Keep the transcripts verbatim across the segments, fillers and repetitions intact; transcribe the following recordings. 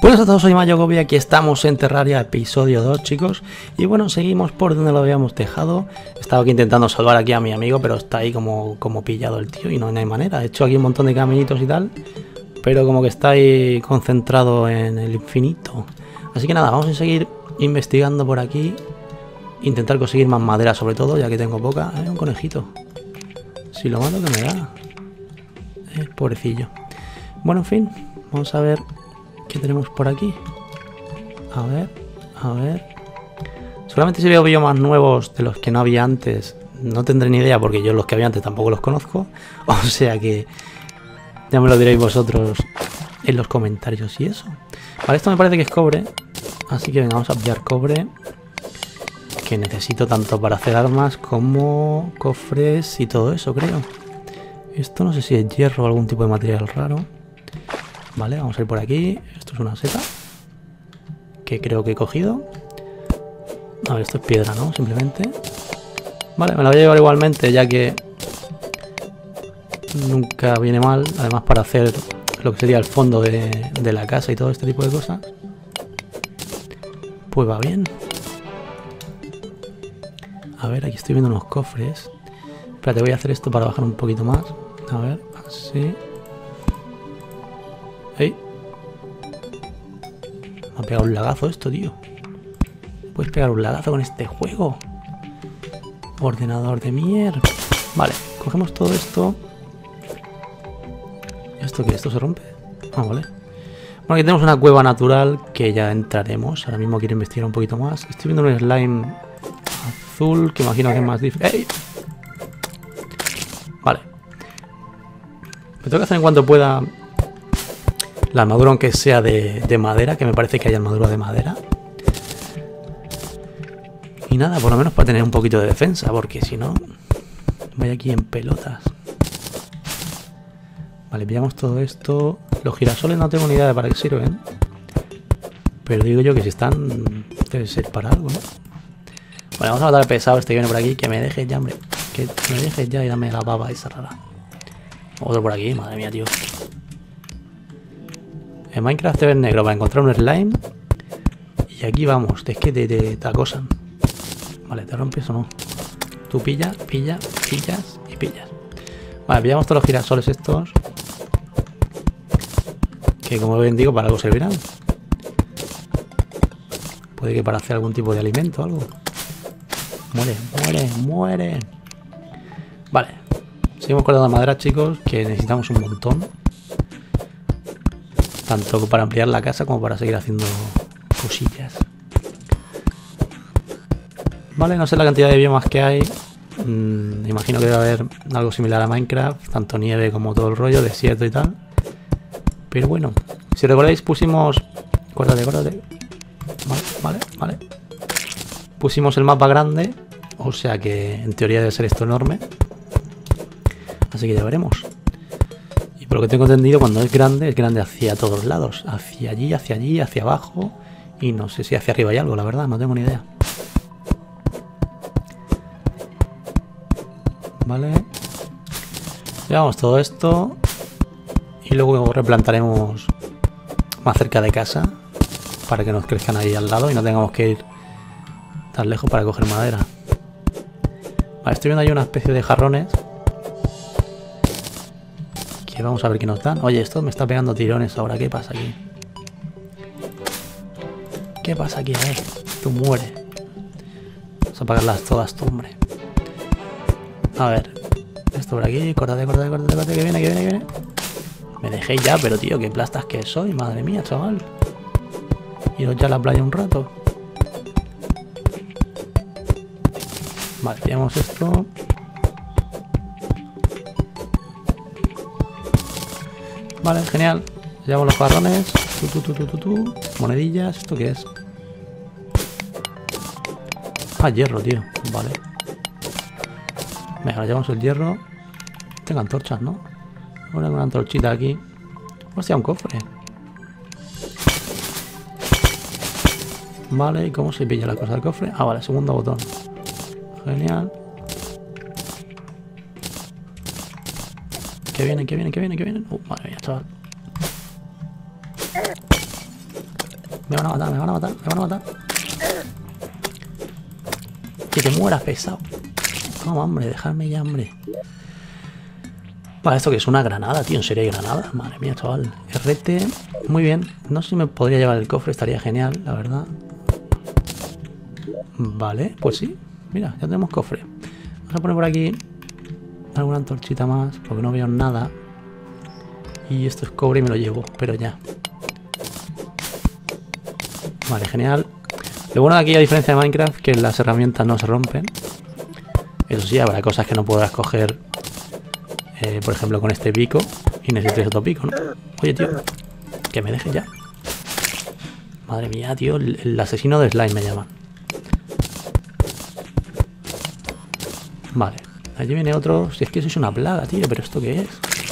Buenas a todos, soy Mayogobi, aquí estamos en Terraria episodio dos, chicos. Y bueno, seguimos por donde lo habíamos dejado. Estaba aquí intentando salvar aquí a mi amigo, pero está ahí como, como pillado el tío y no, no hay manera. He hecho aquí un montón de caminitos y tal, pero como que está ahí concentrado en el infinito. Así que nada, vamos a seguir investigando por aquí. Intentar conseguir más madera sobre todo, ya que tengo poca. Eh, un conejito. Si lo malo que me da. Eh, pobrecillo. Bueno, en fin, vamos a ver qué tenemos por aquí. A ver, a ver. Seguramente si veo biomas nuevos de los que no había antes, no tendré ni idea, porque yo los que había antes tampoco los conozco. O sea que ya me lo diréis vosotros en los comentarios y eso. Vale, esto me parece que es cobre. Así que venga, vamos a pillar cobre, que necesito tanto para hacer armas como cofres y todo eso, creo. Esto no sé si es hierro o algún tipo de material raro. Vale, vamos a ir por aquí. Esto es una seta que creo que he cogido. A ver, esto es piedra, ¿no? Simplemente. Vale, me la voy a llevar igualmente, ya que nunca viene mal. Además, para hacer lo que sería el fondo de, de la casa y todo este tipo de cosas, pues va bien. A ver, aquí estoy viendo unos cofres. Espérate, voy a hacer esto para bajar un poquito más. A ver, así. ¡Ey! Me ha pegado un lagazo esto, tío. Puedes pegar un lagazo con este juego. Ordenador de mierda. Vale, cogemos todo esto. ¿Esto qué? ¿Esto se rompe? Ah, vale. Bueno, aquí tenemos una cueva natural que ya entraremos. Ahora mismo quiero investigar un poquito más. Estoy viendo un slime azul que imagino que es más difícil. ¡Ey! Vale. Me tengo que hacer en cuanto pueda la armadura, aunque sea de, de madera, que me parece que hay armadura de madera. Y nada, por lo menos para tener un poquito de defensa, porque si no, voy aquí en pelotas. Vale, pillamos todo esto. Los girasoles no tengo ni idea de para qué sirven, pero digo yo que si están, debe ser para algo, ¿no? Vale, vamos a matar al pesado este que viene por aquí. Que me dejes ya, hombre. Que me dejes ya y dame la baba esa rara. Otro por aquí, madre mía, tío. En Minecraft te ves negro para encontrar un slime. Y aquí vamos, es que te, te, te acosan. Vale, ¿te rompes o no? Tú pillas, pillas, pillas y pillas. Vale, pillamos todos los girasoles estos, que como bien digo, para algo servirán. Puede que para hacer algún tipo de alimento o algo. Muere, muere, muere. Vale, seguimos con la madera, chicos, que necesitamos un montón. Tanto para ampliar la casa como para seguir haciendo cosillas. Vale, no sé la cantidad de biomas que hay. Mm, imagino que debe haber algo similar a Minecraft. Tanto nieve como todo el rollo, desierto y tal. Pero bueno, si recordáis pusimos... Córtate, córtate. Vale, vale, vale. Pusimos el mapa grande. O sea que en teoría debe ser esto enorme. Así que ya veremos. Y por lo que tengo entendido, cuando es grande, es grande hacia todos lados. Hacia allí, hacia allí, hacia abajo. Y no sé si hacia arriba hay algo, la verdad, no tengo ni idea. Vale. Llevamos todo esto. Y luego replantaremos más cerca de casa, para que nos crezcan ahí al lado y no tengamos que ir tan lejos para coger madera. Vale, estoy viendo ahí una especie de jarrones. Que vamos a ver qué nos dan. Oye, esto me está pegando tirones ahora. ¿Qué pasa aquí? ¿Qué pasa aquí? A ver, tú mueres. Vamos a apagarlas todas, tú, hombre. A ver. Esto por aquí. Córtate, córtate, córtate, córtate. Que viene, que viene, que viene. Me dejéis ya, pero tío, qué plastas que soy. Madre mía, chaval. Iros ya a la playa un rato. Vale, pillamos esto. Vale, genial. Llevamos los jarrones. Tu, tu, tu, tu, tu, tu. Monedillas. ¿Esto qué es? Ah, hierro, tío. Vale. Venga, llevamos el hierro. Tengo antorchas, ¿no? Una, una antorchita aquí. Hostia, un cofre. Vale, ¿y cómo se pilla la cosa del cofre? Ah, vale, segundo botón. Genial. Que viene, que viene, que viene, que viene. Uh, madre mía, chaval. Me van a matar, me van a matar, me van a matar. Que te mueras, pesado. Toma, hombre, dejadme ya, hombre. Vale, ¿esto que es? Una granada, tío. ¿En serio hay granadas? Madre mía, chaval. R T. Muy bien. No sé si me podría llevar el cofre. Estaría genial, la verdad. Vale, pues sí. Mira, ya tenemos cofre. Vamos a poner por aquí alguna antorchita más, porque no veo nada. Y esto es cobre y me lo llevo, pero ya. Vale, genial. Lo bueno de aquí, a diferencia de Minecraft, que las herramientas no se rompen. Eso sí, habrá cosas que no podrás coger, eh, por ejemplo, con este pico. Y necesitas otro pico, ¿no? Oye, tío, que me dejes ya. Madre mía, tío, el, el asesino de slime me llaman. Vale, allí viene otro. Si es que sois una plaga, tío, pero ¿esto qué es?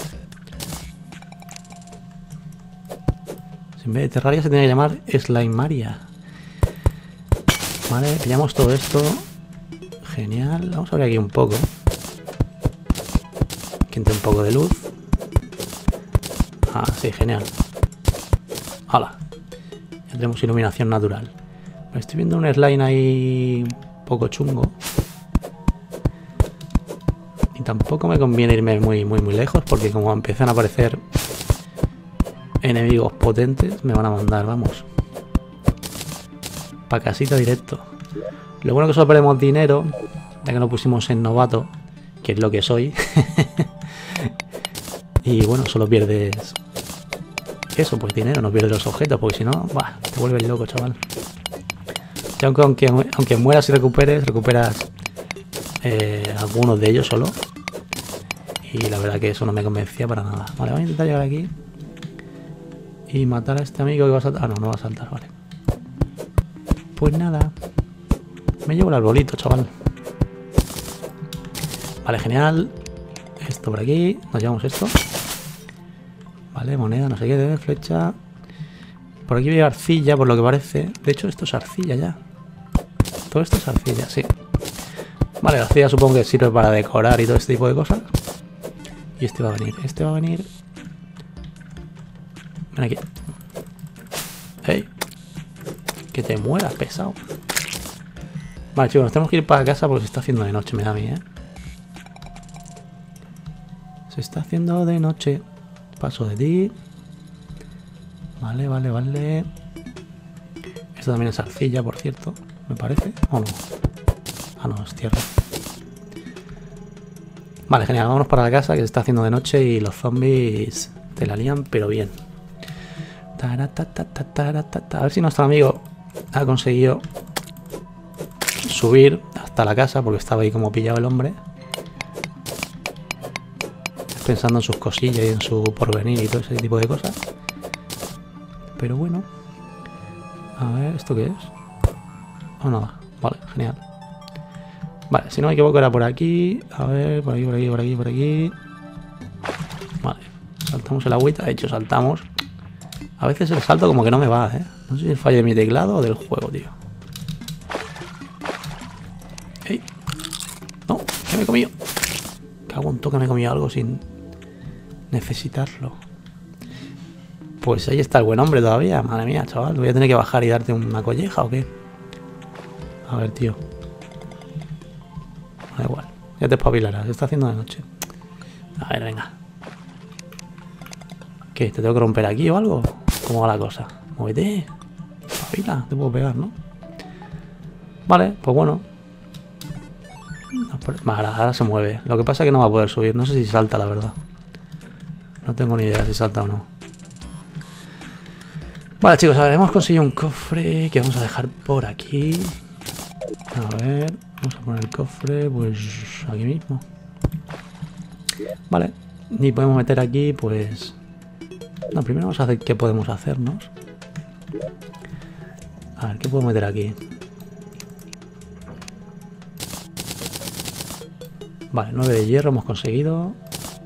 Si en vez de Terraria se tiene que llamar Slimaria. Vale, pillamos todo esto. Genial. Vamos a abrir aquí un poco. Que entre un poco de luz. Ah, sí, genial. ¡Hala! Ya tenemos iluminación natural. Estoy viendo un slime ahí un poco chungo. Y tampoco me conviene irme muy, muy, muy lejos, porque como empiezan a aparecer enemigos potentes, me van a mandar, vamos. Pa' casita directo. Lo bueno que solo perdemos dinero, ya que lo pusimos en novato, que es lo que soy. Y bueno, solo pierdes eso, pues dinero, no pierdes los objetos, porque si no, bah, te vuelves loco, chaval. Y aunque, aunque, aunque mueras y recuperes, recuperas eh, algunos de ellos solo. Y la verdad que eso no me convencía para nada. Vale, voy a intentar llegar aquí y matar a este amigo que va a saltar. Ah, no, no va a saltar, vale. Pues nada, me llevo el arbolito, chaval. Vale, genial. Esto por aquí, nos llevamos esto. Vale, moneda, no sé qué, flecha. Por aquí veo arcilla, por lo que parece. De hecho, esto es arcilla ya. Todo esto es arcilla, sí. Vale, la arcilla supongo que sirve para decorar y todo este tipo de cosas. Y este va a venir, este va a venir. Ven aquí. ¡Ey! Que te mueras, pesado. Vale, chicos, nos tenemos que ir para casa porque se está haciendo de noche, me da a mí, ¿eh? Se está haciendo de noche. Paso de ti. Vale, vale, vale. Esto también es arcilla, por cierto, me parece. ¿O no? Ah, no, es tierra. Vale, genial, vámonos para la casa que se está haciendo de noche y los zombies te la lían, pero bien. A ver si nuestro amigo ha conseguido subir hasta la casa, porque estaba ahí como pillado el hombre. Pensando en sus cosillas y en su porvenir y todo ese tipo de cosas. Pero bueno. A ver, ¿esto qué es? Oh, nada. Vale, genial. Vale, si no me equivoco era por aquí. A ver, por aquí, por aquí, por aquí, por aquí. Vale, saltamos el agüita. De hecho, saltamos. A veces el salto como que no me va, ¿eh? No sé si es el fallo de mi teclado o del juego, tío. ¡Ey! No, que me he comido. Cago en todo que me he comido algo sin necesitarlo. Pues ahí está el buen hombre todavía. Madre mía, chaval. ¿Voy a tener que bajar y darte una colleja o qué? A ver, tío. Da igual. Ya te espabilarás. Se está haciendo de noche. A ver, venga. ¿Qué? ¿Te tengo que romper aquí o algo? ¿Cómo va la cosa? Muévete. Espabila. Te puedo pegar, ¿no? Vale, pues bueno. Vale, ahora se mueve. Lo que pasa es que no va a poder subir. No sé si salta, la verdad. No tengo ni idea si salta o no. Vale, chicos, a ver, hemos conseguido un cofre que vamos a dejar por aquí. A ver, vamos a poner el cofre, pues aquí mismo. Vale, y podemos meter aquí, pues... No, primero vamos a hacer qué podemos hacernos. A ver, ¿qué puedo meter aquí? Vale, nueve de hierro hemos conseguido.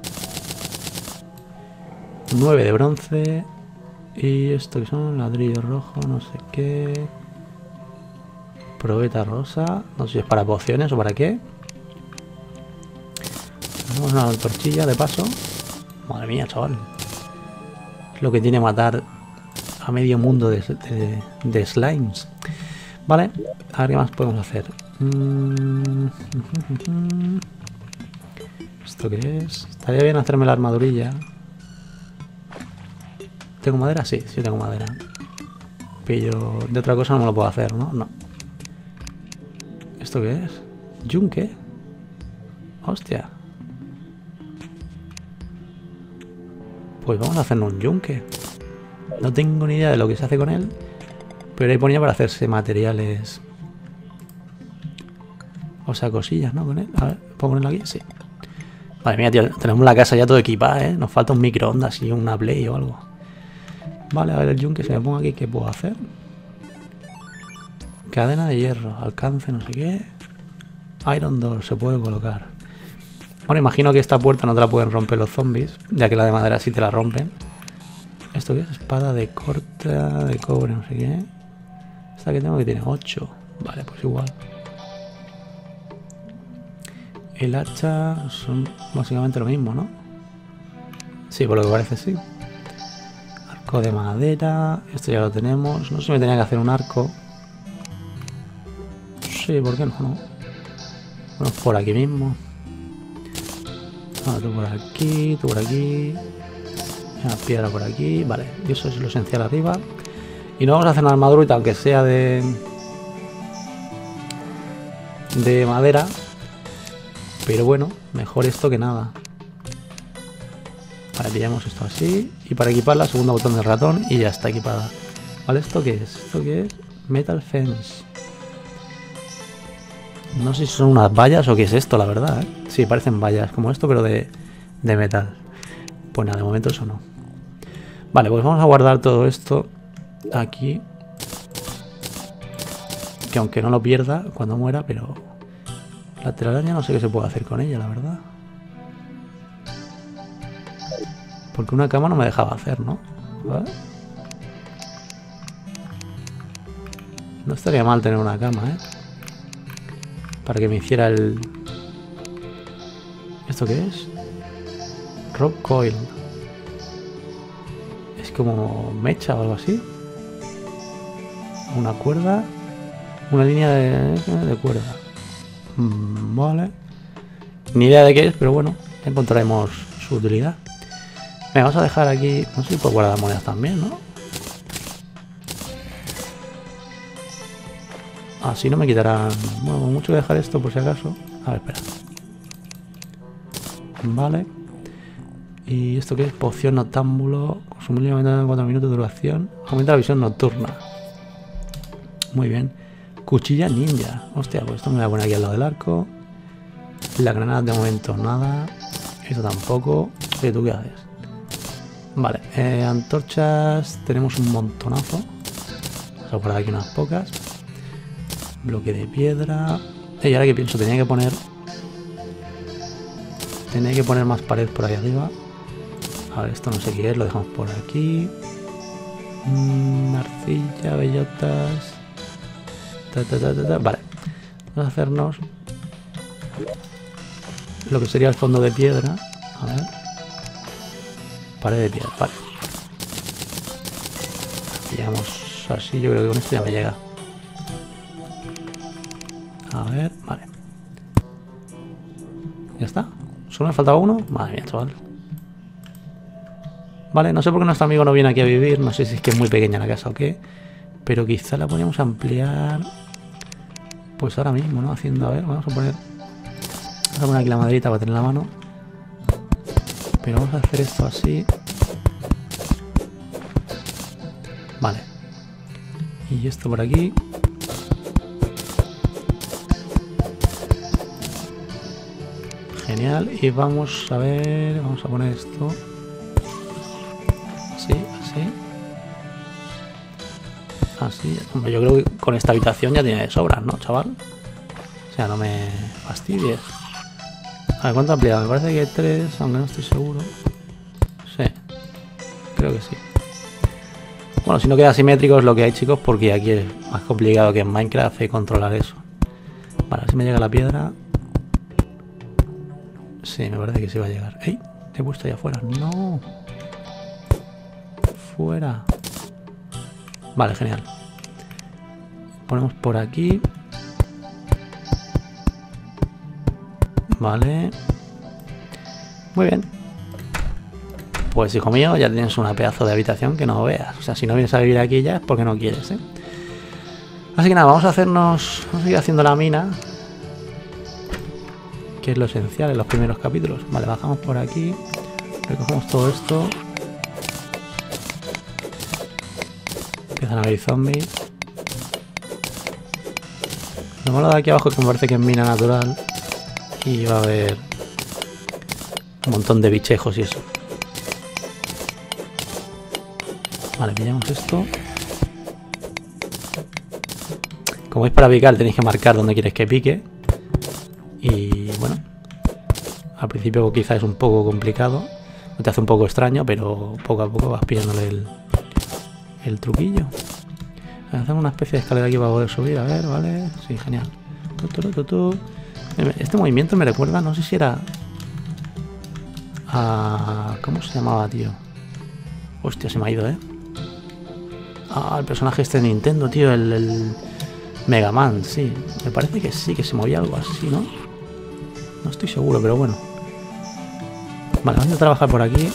nueve de bronce. Y esto que son ladrillos rojos, no sé qué. Probeta rosa. No sé si es para pociones o para qué. Tenemos una antorchilla de paso. Madre mía, chaval. Es lo que tiene matar a medio mundo de, de, de slimes. Vale, a ver qué más podemos hacer. Mm, ¿Esto qué es? Estaría bien hacerme la armadurilla. ¿Tengo madera? Sí, sí tengo madera. Pero de otra cosa no me lo puedo hacer, ¿no? No. ¿Esto qué es? ¿Yunque? Hostia. Pues vamos a hacernos un yunque. No tengo ni idea de lo que se hace con él. Pero ahí ponía para hacerse materiales. O sea, cosillas, ¿no? Con él. A ver, ¿puedo ponerlo aquí? Sí. Madre mía, tío. Tenemos la casa ya todo equipada, ¿eh? Nos falta un microondas y una Play o algo. Vale, a ver el yunque. Si me pongo aquí, ¿qué puedo hacer? Cadena de hierro. Alcance, no sé qué. Iron door. Se puede colocar. Bueno, imagino que esta puerta no te la pueden romper los zombies. Ya que la de madera sí te la rompen. ¿Esto qué es? Espada de corta, de cobre, no sé qué. Esta que tengo que tiene ocho. Vale, pues igual. El hacha son básicamente lo mismo, ¿no? Sí, por lo que parece sí. Arco de madera. Esto ya lo tenemos. No sé si me tenía que hacer un arco. Sí, ¿por qué no? no? Bueno, por aquí mismo. Ah, tú por aquí, tú por aquí. Una piedra por aquí. Vale, y eso es lo esencial arriba. Y no vamos a hacer una armadurita, aunque sea de... de madera. Pero bueno, mejor esto que nada. Vale, pillamos esto así. Y para equiparla, segundo botón del ratón y ya está equipada. Vale, ¿esto qué es? ¿Esto qué es? Metal fence. No sé si son unas vallas o qué es esto, la verdad, ¿eh? Sí, parecen vallas como esto, pero de, de metal. Pues nada, de momento eso no. Vale, pues vamos a guardar todo esto aquí. Que aunque no lo pierda cuando muera, pero... la telaraña no sé qué se puede hacer con ella, la verdad. Porque una cama no me dejaba hacer, ¿no? ¿Vale? No estaría mal tener una cama, ¿eh? Para que me hiciera el... ¿Esto qué es? Rope coil. Es como mecha o algo así. Una cuerda. Una línea de, de cuerda. Mm, vale. Ni idea de qué es, pero bueno, encontraremos su utilidad. Venga, vamos a dejar aquí... no sé si puedo guardar monedas también, ¿no? Así no me quitarán... bueno, mucho que dejar esto por si acaso. A ver, espera. Vale. ¿Y esto qué es? Poción noctámbulo. Consumible en cuatro minutos de duración. Aumenta la visión nocturna. Muy bien. Cuchilla ninja. Hostia, pues esto me voy a poner aquí al lado del arco. La granada de momento nada. Esto tampoco. Oye, ¿tú qué haces? Vale. Eh, antorchas tenemos un montonazo. Vamos a guardar aquí unas pocas. Bloque de piedra. Y ahora que pienso, tenía que poner... tenía que poner más pared por ahí arriba. A ver, esto no sé qué es, lo dejamos por aquí. Mm, arcilla, bellotas. Ta, ta, ta, ta, ta. Vale. Vamos a hacernos lo que sería el fondo de piedra. A ver. Pared de piedra, vale. Pillamos así, yo creo que con esto ya me llega. A ver, vale. Ya está. ¿Solo me faltaba uno? Madre mía, chaval. Vale, no sé por qué nuestro amigo no viene aquí a vivir. No sé si es que es muy pequeña la casa o qué. Pero quizá la podríamos ampliar. Pues ahora mismo, ¿no? Haciendo, a ver, vamos a poner... vamos a poner aquí la maderita para tener la mano. Pero vamos a hacer esto así. Vale. Y esto por aquí. Genial. Y vamos a ver... vamos a poner esto... así, así. Así. Hombre, yo creo que con esta habitación ya tiene de sobras, ¿no, chaval? O sea, no me fastidies. A ver, ¿cuánto ha ampliado? Me parece que hay tres, aunque no estoy seguro. Sí. Creo que sí. Bueno, si no queda simétrico es lo que hay, chicos, porque aquí es más complicado que en Minecraft y controlar eso. Vale, a ver si me llega la piedra. Sí, me parece que sí va a llegar. ¡Ey! Te he puesto ahí afuera. ¡No! Fuera. Vale, genial. Ponemos por aquí. Vale. Muy bien. Pues hijo mío, ya tienes una pedazo de habitación que no veas. O sea, si no vienes a vivir aquí ya es porque no quieres, ¿eh? Así que nada, vamos a hacernos... Vamos a seguir haciendo la mina, que es lo esencial en los primeros capítulos. Vale, bajamos por aquí. Recogemos todo esto. Empiezan a haber zombies. Lo malo de aquí abajo es que me parece que es mina natural. Y va a haber un montón de bichejos y eso. Vale, pillamos esto. Como es para picar, tenéis que marcar donde quieres que pique. Y bueno, al principio quizá es un poco complicado. Te hace un poco extraño, pero poco a poco vas pillándole el, el truquillo. Hacemos una especie de escalera aquí para poder subir. A ver, vale. Sí, genial. Este movimiento me recuerda, no sé si era a... ¿Cómo se llamaba, tío? Hostia, se me ha ido, ¿eh? Ah, el personaje este de Nintendo, tío, el, el Mega Man, sí. Me parece que sí, que se movía algo así, ¿no? No estoy seguro, pero bueno. Vale, vamos a trabajar por aquí.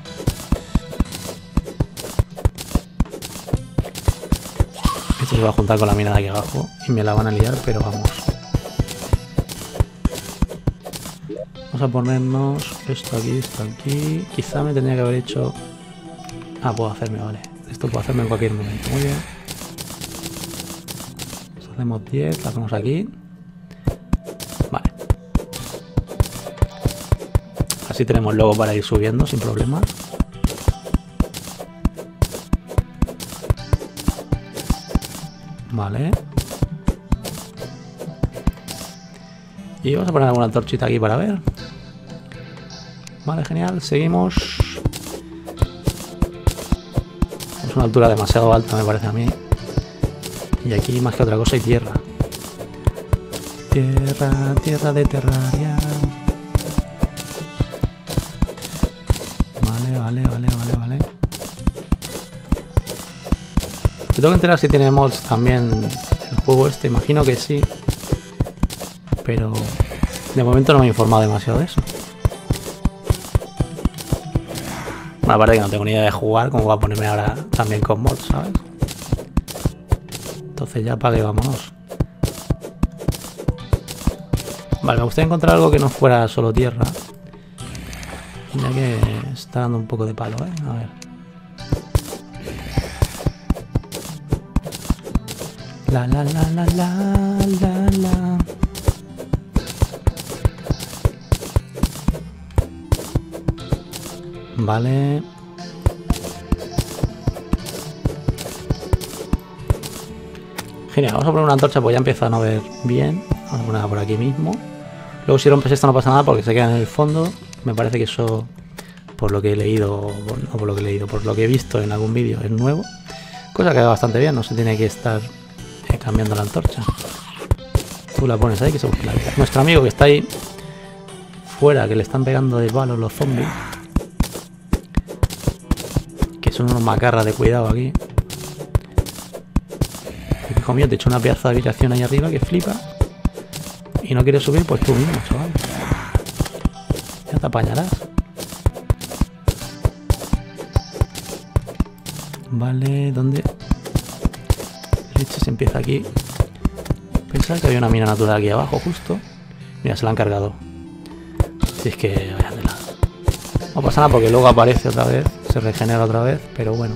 Esto se va a juntar con la mina de aquí abajo y me la van a liar, pero vamos. Vamos a ponernos esto aquí, esto aquí. Quizá me tendría que haber hecho... Ah, puedo hacerme, vale. Esto puedo hacerme en cualquier momento. Muy bien. Nos hacemos diez, la hacemos aquí. Vale. Así tenemos luego para ir subiendo sin problemas. Vale. Y vamos a poner alguna antorchita aquí para ver. Vale, genial. Seguimos. Es una altura demasiado alta, me parece a mí. Y aquí más que otra cosa hay tierra. Tierra, tierra de Terraria. Vale, vale, vale, vale, vale. Me tengo que enterar si tiene mods también el juego este. Imagino que sí. Pero de momento no me he informado demasiado de eso. Bueno, aparte que no tengo ni idea de jugar, como voy a ponerme ahora también con mods, ¿sabes? Entonces ya pague, vámonos. Vale, me gustaría encontrar algo que no fuera solo tierra. Ya que está dando un poco de palo, ¿eh? A ver. La la la la la la la. Vale. Genial, vamos a poner una antorcha, pues ya empieza a no ver bien. Vamos a ponerla por aquí mismo. Luego si rompes esto no pasa nada porque se queda en el fondo. Me parece que eso, por lo que he leído, no por lo que he leído, por lo que he visto en algún vídeo, es nuevo. Cosa que va bastante bien, no se tiene que estar eh, cambiando la antorcha. Tú la pones ahí que se busque la vida. Nuestro amigo que está ahí fuera, que le están pegando de palos los zombies. Que son unos macarras de cuidado aquí. Hijo mío, te he hecho una pieza de habitación ahí arriba que flipa. Y no quieres subir, pues tú mismo, chaval. Ya te apañarás. Vale, ¿dónde? Leche se empieza aquí. Pensaba que había una mina natural aquí abajo, justo. Mira, se la han cargado. Si es que vaya tela. No pasa nada porque luego aparece otra vez. Se regenera otra vez, pero bueno.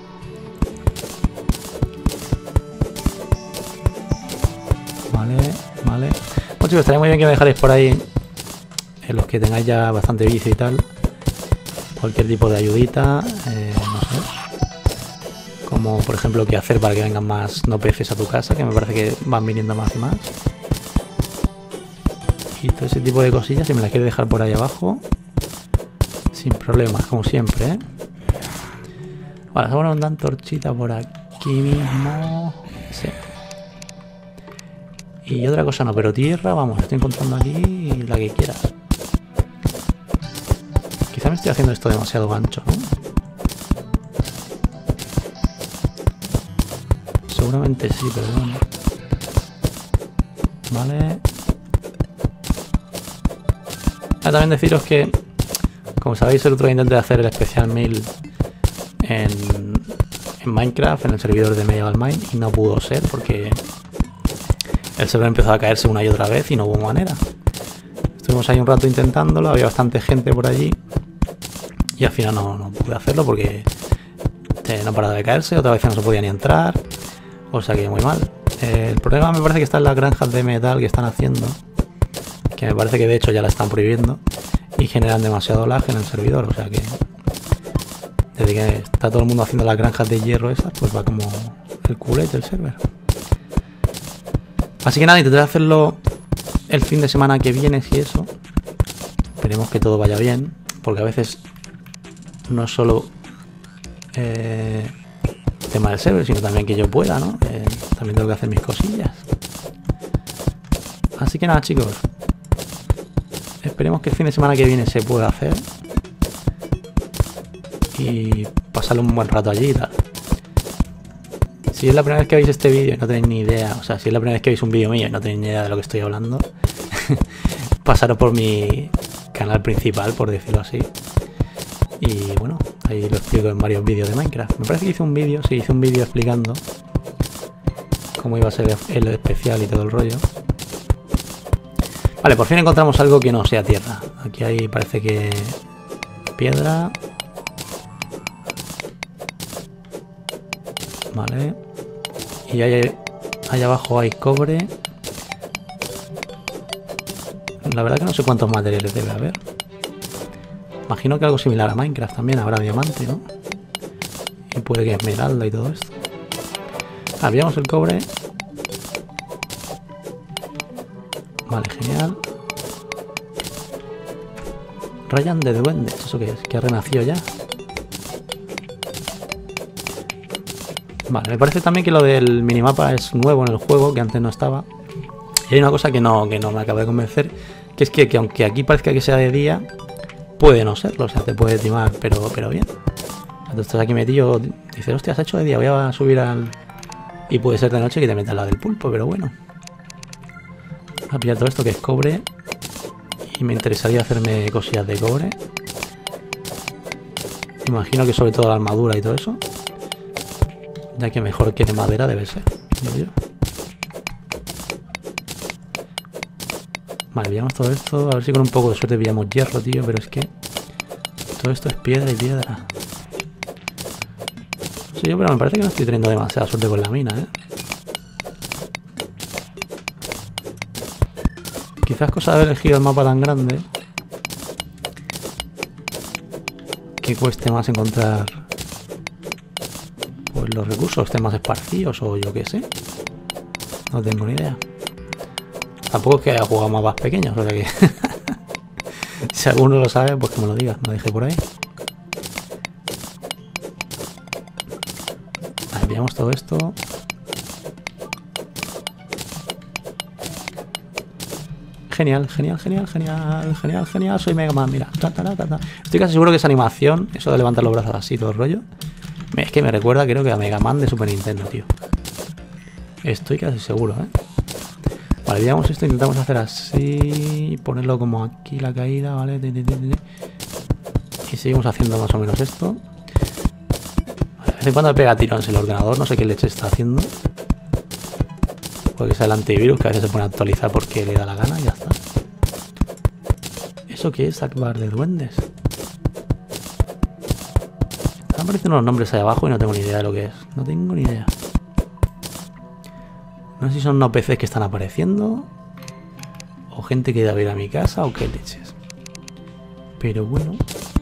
Vale, vale. Bueno chicos, estaría muy bien que me dejarais por ahí, en los que tengáis ya bastante vicio y tal, cualquier tipo de ayudita, eh, no sé. Como por ejemplo qué hacer para que vengan más no peces a tu casa, que me parece que van viniendo más y más. Y todo ese tipo de cosillas, si me las quieres dejar por ahí abajo, sin problemas, como siempre, ¿eh? Vale, vamos a poner una antorchita por aquí mismo. Sí. Y otra cosa no, pero tierra, vamos, estoy encontrando aquí la que quieras. Quizá me estoy haciendo esto demasiado gancho, ¿no? seguramente sí, pero bueno. Vale. Ah, también deciros que, como sabéis, el otro día intenté hacer el especial mail en, en Minecraft, en el servidor de Medieval Mind, y no pudo ser porque el servidor empezó a caerse una y otra vez y no hubo manera. Estuvimos ahí un rato intentándolo, había bastante gente por allí y al final no, no pude hacerlo porque eh, no paraba de caerse, otra vez no se podía ni entrar, o sea que muy mal. Eh, el problema me parece que está en las granjas de metal que están haciendo, que me parece que de hecho ya la están prohibiendo y generan demasiado lag en el servidor, o sea que desde que está todo el mundo haciendo las granjas de hierro esas, pues va como el culete el server. Así que nada, intentaré hacerlo el fin de semana que viene, si eso. Esperemos que todo vaya bien, porque a veces no es solo eh, tema del server, sino también que yo pueda, ¿no? Eh, también tengo que hacer mis cosillas. Así que nada, chicos. Esperemos que el fin de semana que viene se pueda hacer. Y pasarle un buen rato allí y tal. Si es la primera vez que veis este vídeo y no tenéis ni idea, o sea, si es la primera vez que veis un vídeo mío y no tenéis ni idea de lo que estoy hablando, pasaros por mi canal principal, por decirlo así. Y bueno, ahí lo explico en varios vídeos de Minecraft. Me parece que hice un vídeo, sí, hice un vídeo explicando cómo iba a ser el especial y todo el rollo. Vale, por fin encontramos algo que no sea tierra. Aquí hay, parece que piedra. Vale. Y ahí, ahí abajo hay cobre. La verdad que no sé cuántos materiales debe haber. Imagino que algo similar a Minecraft también habrá diamante, ¿no? Y puede que esmeralda y todo esto. Habíamos el cobre. Vale, genial. Rayan de duendes. ¿Eso qué es? ¿Que ha renacido ya? Vale, me parece también que lo del minimapa es nuevo en el juego, que antes no estaba. Y hay una cosa que no, que no me acaba de convencer, que es que, que aunque aquí parezca que sea de día, puede no serlo, o sea, te puede timar, pero, pero bien. Cuando estás aquí metido, dices, hostia, has hecho de día, voy a subir al... Y puede ser de noche que te metas la del pulpo, pero bueno. Voy a pillar todo esto que es cobre. Y me interesaría hacerme cosillas de cobre. Imagino que sobre todo la armadura y todo eso. Ya que mejor que de madera debe ser, digo yo. Vale, pillamos todo esto. A ver si con un poco de suerte pillamos hierro, tío. Pero es que todo esto es piedra y piedra. Sí, pero me parece que no estoy teniendo demasiada suerte con la mina, ¿eh? Quizás cosa de haber elegido el mapa tan grande que cueste más encontrar pues los recursos, estén más esparcidos o yo qué sé. No tengo ni idea. Tampoco es que haya jugado mapas pequeños, o sea que si alguno lo sabe, pues que me lo diga, me lo deje por ahí. Vale, pillamos todo esto. Genial, genial, genial, genial, genial, genial. Soy Mega Man, mira. Ta, ta, ta, ta. Estoy casi seguro que esa animación, eso de levantar los brazos así, todo el rollo, es que me recuerda, creo que a Mega Man de Super Nintendo, tío. Estoy casi seguro, ¿eh? Vale, digamos esto, intentamos hacer así, ponerlo como aquí la caída, ¿vale? Y seguimos haciendo más o menos esto. De vez en cuando me pega tirones el ordenador, no sé qué leche está haciendo. Puede que sea el antivirus, que a veces se pone a actualizar porque le da la gana y ya está. ¿Eso qué es? Akbar de duendes. Están apareciendo unos nombres ahí abajo y no tengo ni idea de lo que es. No tengo ni idea. No sé si son unos peces que están apareciendo o gente que debe ir a mi casa o qué leches. Pero bueno.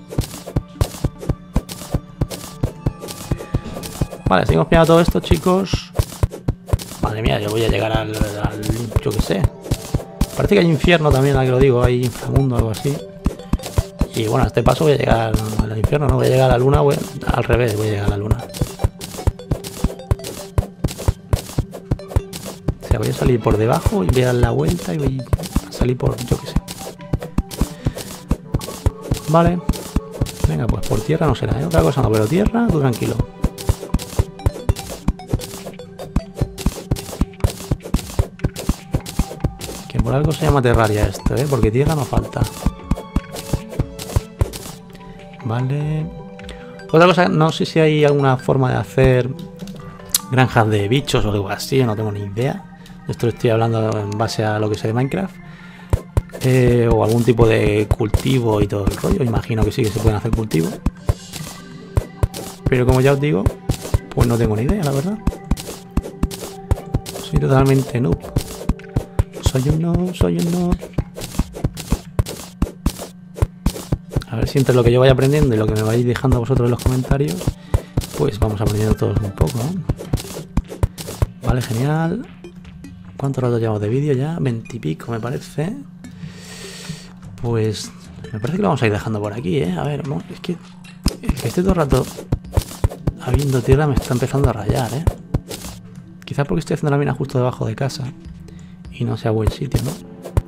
Vale, seguimos pillando todo esto, chicos. Madre mía, yo voy a llegar al, al... yo qué sé. Parece que hay infierno también, a que lo digo. Hay inframundo o algo así. Y bueno, a este paso voy a llegar al infierno, ¿no? Voy a llegar a la luna, voy a... al revés, voy a llegar a la luna. O sea, voy a salir por debajo y voy a dar la vuelta y voy a salir por... yo qué sé. Vale. Venga, pues por tierra no será, ¿eh? Otra cosa no, pero tierra, tú tranquilo. por algo se llama Terraria esto, ¿eh? Porque tierra no falta. Vale. Otra cosa, no sé si hay alguna forma de hacer granjas de bichos o algo así, no tengo ni idea. Esto lo estoy hablando en base a lo que sé de Minecraft. Eh, o algún tipo de cultivo y todo el rollo. Imagino que sí que se pueden hacer cultivos. Pero como ya os digo, pues no tengo ni idea, la verdad. Soy totalmente noob. Soy un noob, soy un noob. A ver si entre lo que yo vaya aprendiendo y lo que me vais dejando a vosotros en los comentarios, pues vamos aprendiendo todos un poco, ¿no? Vale, genial. ¿Cuánto rato llevamos de vídeo ya? Veintipico me parece. Pues me parece que lo vamos a ir dejando por aquí, ¿eh? A ver, es que el que esté todo el rato habiendo tierra me está empezando a rayar, ¿eh? Quizás porque estoy haciendo la mina justo debajo de casa y no sea buen sitio, ¿no?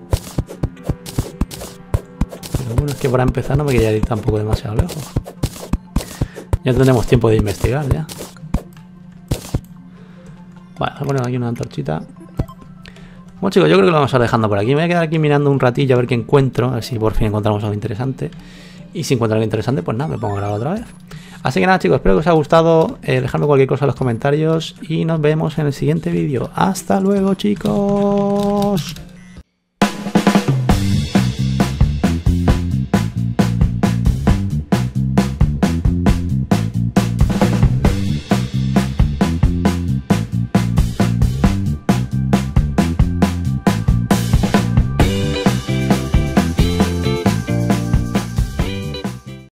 Pero bueno, es que para empezar no me quería ir tampoco demasiado lejos. Ya tendremos tiempo de investigar, ya. Vale, vamos a poner aquí una antorchita. Bueno, chicos, yo creo que lo vamos a ir dejando por aquí. Me voy a quedar aquí mirando un ratillo a ver qué encuentro, a ver si por fin encontramos algo interesante. Y si encuentro algo interesante, pues nada, me pongo a grabar otra vez. Así que nada, chicos, espero que os haya gustado. Eh, dejadme cualquier cosa en los comentarios y nos vemos en el siguiente vídeo. ¡Hasta luego, chicos!